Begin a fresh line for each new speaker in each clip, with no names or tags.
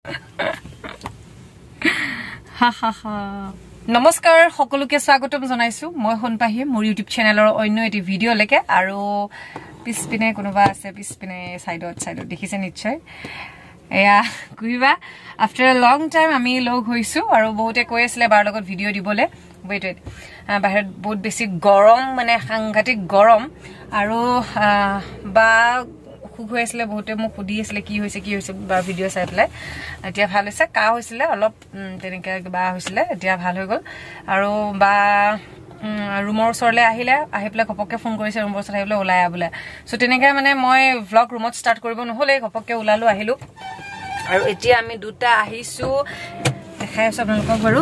হা হা হা নমস্কাৰ সকলোকে স্বাগতম জনাইছো মই Xunpahi মোৰ ইউটিউব চেনেলৰ অন্য এটি ভিডিও লেকে আৰু পিছপিনে কোনোবা আছে পিছপিনে সাইডত দেখিছে নিশ্চয় এয়া কুইবা আফটাৰ আ লং টাইম আমি লগ হৈছো আৰু বহুতে কৈ আছিল বাৰ লগত ভিডিও দিবলে ওয়েট বাহিৰত বহুত বেছি গৰম মানে সাংঘাতিক গৰম আৰু বা খুখু আছিলে বহুতে মোক খুদি আছিলে কি হৈছে বা ভিডিও চাই পেলাই এতিয়া ভাল হৈছে কা হৈছিলে অলপ তেনেকে কিবা হৈছিলে এতিয়া ভাল হৈ গল আৰু বা ৰুমৰ ওচৰলে আহিলে আহি পেলাই ঘপককে ফোন কৰিছে ৰুমৰ ওচৰত আহিলে ওলাই আবলে সো তেনেকে মানে মই ভ্লগ ৰুমত ষ্টাৰ্ট কৰিব নহলে ঘপককে ওলালো আহিলো আৰু এতিয়া আমি দুটা আহিছো দেখাই আছো আপোনালোকক বাৰু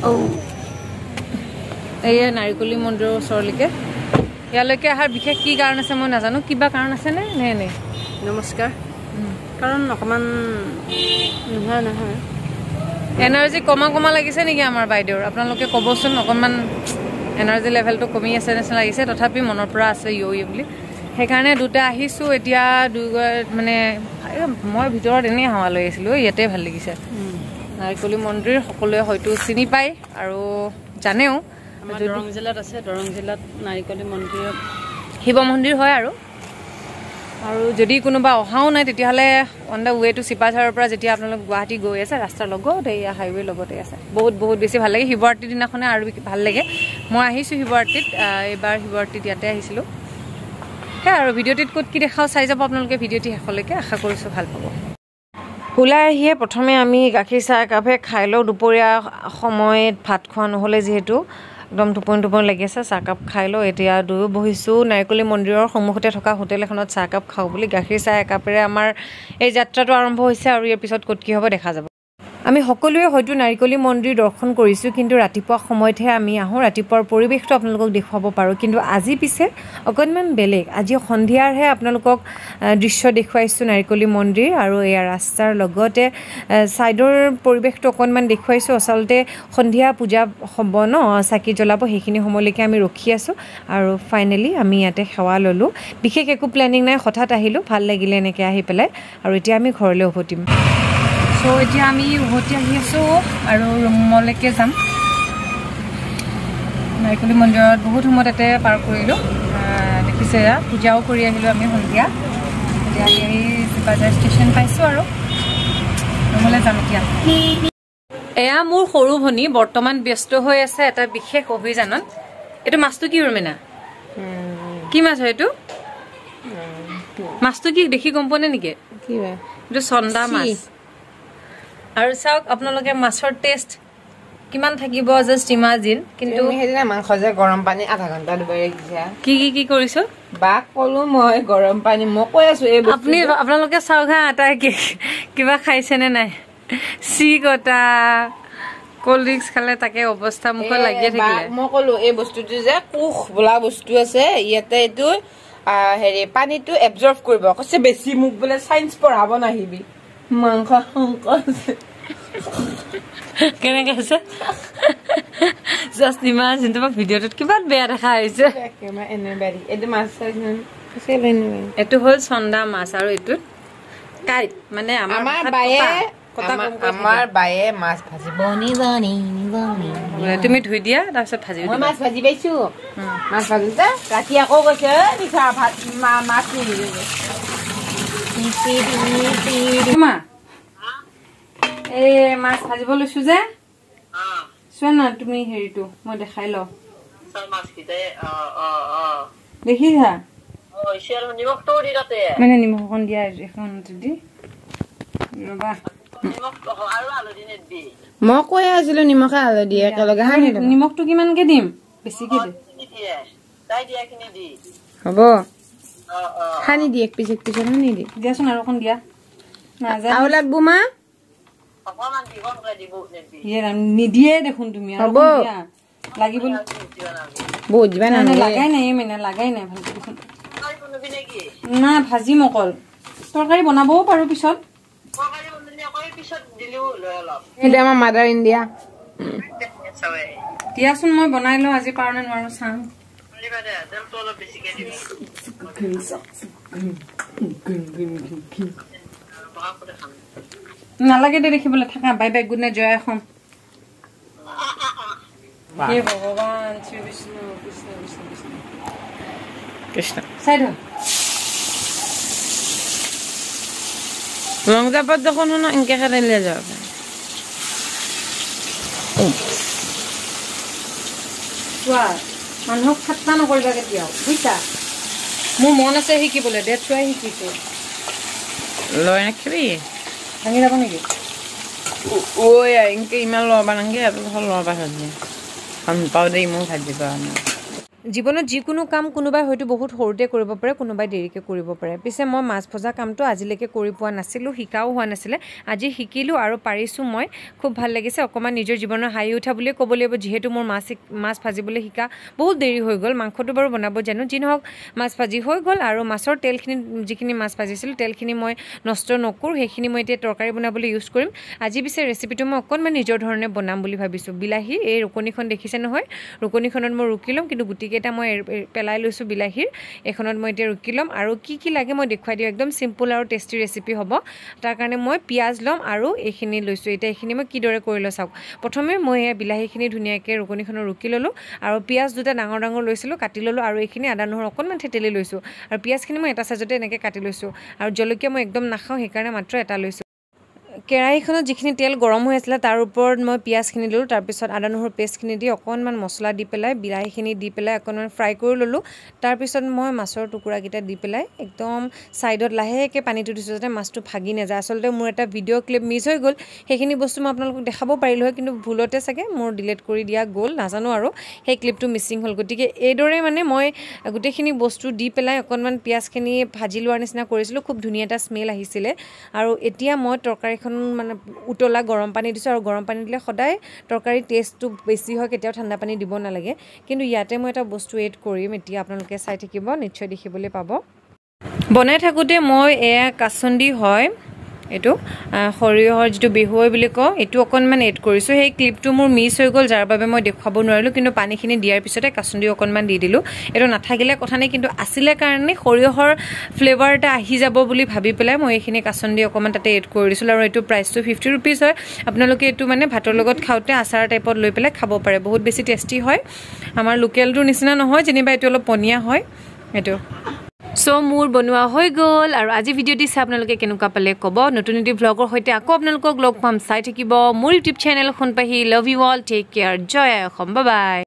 এই নাৰিকলি মন্দিৰৰ ওচৰলৈকে ইয়ালৈকে আহাৰ বিশেষ কি কাৰণ আছে মই নাজানো কিবা কাৰণ আছে নে
নমস্কাৰ কাৰণ অকমান নহয়
এনাৰ্জি কমা লাগিছে নেকি আমাৰ বাইদেউৰ আপোনালোকে কবচোন অকমান এনাৰ্জি লেভেলটো কমি আছে নিচিনা লাগিছে তথাপি মনৰ পৰা আছে ইয়ো বুলি সেইকাৰণে দুটা আহিছো এতিয়া মানে মই ভিতৰত এনেই হাৱা লৈ আছিলো ইয়াতে ভাল লাগিছে নাৰিকলি মন্দিৰ সকলোৱে হয়তো চিনি পায় আৰু জানেও
আমাৰ দৰং জিলাত আছে দৰং জিলাত নাৰিকলি মন্দিৰ
শিৱ মন্দিৰ হয় আৰু যদি কোনোবা অহাও নাই তেতিয়াহলে অন দা ওয়ে টু সিপাঝাৰৰ পৰা যেতিয়া আপোনালোক গুৱাহাটী গৈ আছে ৰাস্তাৰ লগত এই হাইৱে লগতে আছে বহুত বেছি ভাল লাগে শিৱৰাত্ৰি দিনাখনে আৰু ভাল লাগে মই আহিছো শিৱৰাত্ৰিত এবাৰ শিৱৰাত্ৰিত ইয়াতে আহিছিলো আৰু ভিডিওটিত ক'ত কি দেখাও চাই যাব আপোনালোকে ভিডিওটি শেষলৈকে আশা কৰিছো ভাল পাব ওলাই আহিয়ে প্ৰথমে আমি গাখীৰ চাহ একাপে খাই লওঁ দুপৰীয়া সময়ত ভাত খোৱা নহ'লে যিহেতু একদম টোপনি লাগি আছে চাহকাপ খাই লওঁ এতিয়া দুয়ো বহিছোঁ নাৰিকলি মন্দিৰৰ সন্মুখতে থকা হোটেল এখনত চাহকাপ খাওঁ বুলি গাখীৰ চাহ একাপেৰে আমাৰ এই যাত্ৰাটো আৰম্ভ হৈছে আৰু ইয়াৰ পিছত ক'ত কি হ'ব দেখা যাব আমি সকলোৱে হয়তো নাৰিকলি মন্দিৰ দৰ্শন কৰিছোঁ কিন্তু ৰাতিপুৱা সময়তহে আমি আহোঁ ৰাতিপুৱাৰ পৰিৱেশটো আপোনালোকক দেখুৱাব পাৰোঁ কিন্তু আজি পিছে অকণমান বেলেগ আজি সন্ধিয়াৰহে আপোনালোকক দৃশ্য দেখুৱাইছোঁ নাৰিকলি মন্দিৰ আৰু এয়া ৰাস্তাৰ লগতে ছাইডৰ পৰিৱেশটো অকণমান দেখুৱাইছোঁ আচলতে সন্ধিয়া পূজা হ'ব ন চাকি জ্বলাব সেইখিনি সময়লৈকে আমি ৰখি আছোঁ আৰু ফাইনেলি আমি ইয়াতে সেৱা ল'লোঁ বিশেষ একো প্লেনিং নাই হঠাৎ আহিলোঁ ভাল লাগিলে এনেকৈ আহি পেলাই আৰু এতিয়া আমি ঘৰলৈ উভতিম সো এতিয়া আমি উভতি আহি আছোঁ আৰু ৰুমলৈকে যাম নাৰিকলি মন্দিৰত বহুত সময় তাতে পাৰ কৰিলোঁ দেখিছে পূজাও কৰি আহিলোঁ আমি সন্ধিয়া এতিয়া আমি চিপাঝাৰ ষ্টেচন পাইছোঁ আৰু ৰুমলৈ যাম এতিয়া এয়া মোৰ সৰু ভনী বৰ্তমান ব্যস্ত হৈ আছে এটা বিশেষ অভিযানত এইটো মাছটো কি ৰুমেনা কি মাছ হয় এইটো মাছটো কি দেখি গম পোৱা নেকি এইটো চন্দা মাছ আৰু চাওক আপোনালোকে মাছৰ টেষ্ট কিমান থাকিব জাস্ট ইমাজিন কিন্তু
সেইদিনা মাংস যে গৰম পানী আধা ঘণ্টা ডুবাই ৰাখিছা
কি কৰিছো
বাক কলো মই গৰম পানী মই কৈ আছো এই
আপোনালোকে চাওক হা তাই কিবা খাইছেনে নাই চি কটা কোল্ড ড্ৰিংকছ খালে তাকে অৱস্থা মুখত লাগিয়ে থাকিলে
মই কলো এই বস্তুটো যে কুখ বোলা বস্তু আছে ইয়াতে এইটো হেৰি পানীটো এবজৰ্ভ কৰিব কৈছে বেছি মোক বোলে চাইন্স পঢ়াব নাহিবি মাংস
কেনেকে আছে জাষ্ট ইমাজিন তোমাক ভিডিঅ'টোত কিমান বেয়া দেখা হৈছে এইটো হ'ল চন্দা মাছ আৰু এইটোত কাইট মানে আমাৰ
বায়ে মাছ ভাজিব
তুমি ধুই দিয়া তাৰপিছত ভাজি
মাছ ভাজি পাইছো মাছ ভাজোতে ৰাতি আকৌ কৈছে মাছ
এই মাছ ভাজিব লৈছো যে চোৱা না তুমি হেৰিটো মই দেখাই লওঁ দেখিছা মানে নিমখ অকণ দিয়া এখন দি ৰবা
মই কৈ আছিলো নিমখে হালধি একেলগে
নিমখটো কিমানকে দিম বেছিকে
হ'ব সানি দি এক পিচ সানি দি
দিয়াচোন আৰু অকণ দিয়া
আৰু লাগব মা
নিদিয়ে দেখোন তুমি
হ'ব
লাগিব
বহুত দিবা
লাগাই নাই মানে লাগাই নাই ভালকে দেখোন না ভাজিম অকল তৰকাৰী বনাবও পাৰো পিছত
আমাৰ মাদাৰ ইণ্ডিয়া
দিয়াচোন মই বনাই লওঁ আজি পাৰো নে নোৱাৰো চাম নালাগে দে দেখিবলৈ থাকা বাই বাই গুড নাইট জয় এখন হে ভগৱান শ্ৰী বিষ্ণু কৃষ্ণ কৃষ্ণ কৃষ্ণ
কৃষ্ণ
চাই ধৰ
লং জাপত দেখোন শুনো এনেকে খেলিলে যাব
চোৱা মানুহক ঠাট্টা নকৰিবা কেতিয়াও বুজিছা মোৰ মন আছে শিকিবলৈ ডেট চোৱাই শিকিছো
লৈ নাখিবি
ভাঙি যাব নেকি
ঐ এনেকে ইমান ল'বা নালাগে আৰু ল'বা ভাজি পাওঁ দেই মোৰ ভাজি পোৱা নাই
জীৱনত যিকোনো কাম কোনোবাই হয়তো বহুত সৰুতে কৰিব পাৰে কোনোবাই দেৰিকৈ কৰিব পাৰে পিছে মই মাছ ভজা কামটো আজিলৈকে কৰি পোৱা নাছিলোঁ শিকাও হোৱা নাছিলে আজি শিকিলোঁ আৰু পাৰিছোঁ মই খুব ভাল লাগিছে অকণমান নিজৰ জীৱনৰ হাঁহি উঠা বুলিয়ে ক'ব লাগিব যিহেতু মোৰ মাছ ভাজিবলৈ শিকা বহুত দেৰি হৈ গ'ল মাংসটো বাৰু বনাব জানো যি নহওক মাছ ভাজি হৈ গ'ল আৰু মাছৰ তেলখিনি যিখিনি মাছ ভাজিছিলোঁ তেলখিনি মই নষ্ট নকৰোঁ সেইখিনি মই এতিয়া তৰকাৰী বনাবলৈ ইউজ কৰিম আজি পিছে ৰেচিপিটো মই অকণমান নিজৰ ধৰণে বনাম বুলি ভাবিছোঁ বিলাহী এই ৰুকনিখন দেখিছে নহয় ৰুকনিখনত মই ৰুকি ল'ম কিন্তু গুটিকেইটা মই পেলাই লৈছোঁ বিলাহীৰ এখনত মই এতিয়া ৰুকি ল'ম আৰু কি লাগে মই দেখুৱাই দিওঁ একদম চিম্পুল আৰু টেষ্টি ৰেচিপি হ'ব তাৰ কাৰণে মই পিঁয়াজ ল'ম আৰু এইখিনি লৈছোঁ এতিয়া এইখিনি মই কিদৰে কৰি লওঁ চাওক প্ৰথমে মই এই বিলাহীখিনি ধুনীয়াকৈ ৰুকনিখনত ৰুকি ল'লোঁ আৰু পিঁয়াজ দুটা ডাঙৰ ডাঙৰ লৈছিলোঁ কাটি ল'লোঁ আৰু এইখিনি আদা নহৰু অকণমান থেতেলি লৈছোঁ আৰু পিঁয়াজখিনি মই এটা চাইজতে এনেকৈ কাটি লৈছোঁ আৰু জলকীয়া মই একদম নাখাওঁ সেইকাৰণে মাত্ৰ এটা লৈছোঁ কেৰাহীখনত যিখিনি তেল গৰম হৈ আছিলে তাৰ ওপৰত মই পিঁয়াজখিনি ল'লোঁ তাৰপিছত আদা নহৰু পেষ্টখিনি দি অকণমান মছলা দি পেলাই বিলাহীখিনি দি পেলাই অকণমান ফ্ৰাই কৰি ল'লোঁ তাৰপিছত মই মাছৰ টুকুৰাকেইটা দি পেলাই একদম ছাইডত লাহেকৈ পানীটো দিছোঁ যাতে মাছটো ভাগি নাযায় আচলতে মোৰ এটা ভিডিঅ' ক্লিপ মিছ হৈ গ'ল সেইখিনি বস্তু মই আপোনালোকক দেখাব পাৰিলোঁ হয় কিন্তু ভুলতে চাগে মোৰ ডিলিট কৰি দিয়া গ'ল নাজানো আৰু সেই ক্লিপটো মিচিং হ'ল গতিকে এইদৰে মানে মই গোটেইখিনি বস্তু দি পেলাই অকণমান পিঁয়াজখিনি ভাজি লোৱাৰ নিচিনা কৰিছিলোঁ খুব ধুনীয়া এটা স্মেল আহিছিলে আৰু এতিয়া মই তৰকাৰীখন মানে উতলা গৰম পানী দিছোঁ আৰু গৰম পানী দিলে সদায় তৰকাৰীৰ টেষ্টটো বেছি হয় কেতিয়াও ঠাণ্ডা পানী দিব নালাগে কিন্তু ইয়াতে মই এটা বস্তু এড কৰিম এতিয়া আপোনালোকে চাই থাকিব নিশ্চয় দেখিবলৈ পাব বনাই থাকোঁতে মই এয়া কাচুন্দি হয় এইটো সৰিয়হৰ যিটো বেহুৱৈ বুলি কওঁ এইটো অকণমান এড কৰিছোঁ সেই ক্লিপটো মোৰ মিছ হৈ গ'ল যাৰ বাবে মই দেখুৱাব নোৱাৰিলোঁ কিন্তু পানীখিনি দিয়াৰ পিছতে কাচুন্দি অকণমান দি দিলোঁ এইটো নাথাকিলে কথা নাই কিন্তু আছিলে কাৰণে সৰিয়হৰ ফ্লেভাৰ এটা আহি যাব বুলি ভাবি পেলাই মই এইখিনি কাচুন্দি অকণমান তাতে এড কৰি দিছিলোঁ আৰু এইটো প্ৰাইচটো 50 rupees হয় আপোনালোকে এইটো মানে ভাতৰ লগত খাওঁতে আচাৰ টাইপত লৈ পেলাই খাব পাৰে বহুত বেছি টেষ্টি হয় আমাৰ লোকেলটোৰ নিচিনা নহয় যেনিবা এইটো অলপ পনীয়া হয় এইটো সো মোৰ বনোৱা হৈ গ'ল আৰু আজি ভিডিঅ'টি চাই আপোনালোকে কেনেকুৱা পালে ক'ব নতুন ভ্লগৰ সৈতে আকৌ আপোনালোকক লগ পাম চাই থাকিব মোৰ YouTube channel Xunpahi love you all take care জয় অসম বাই বাই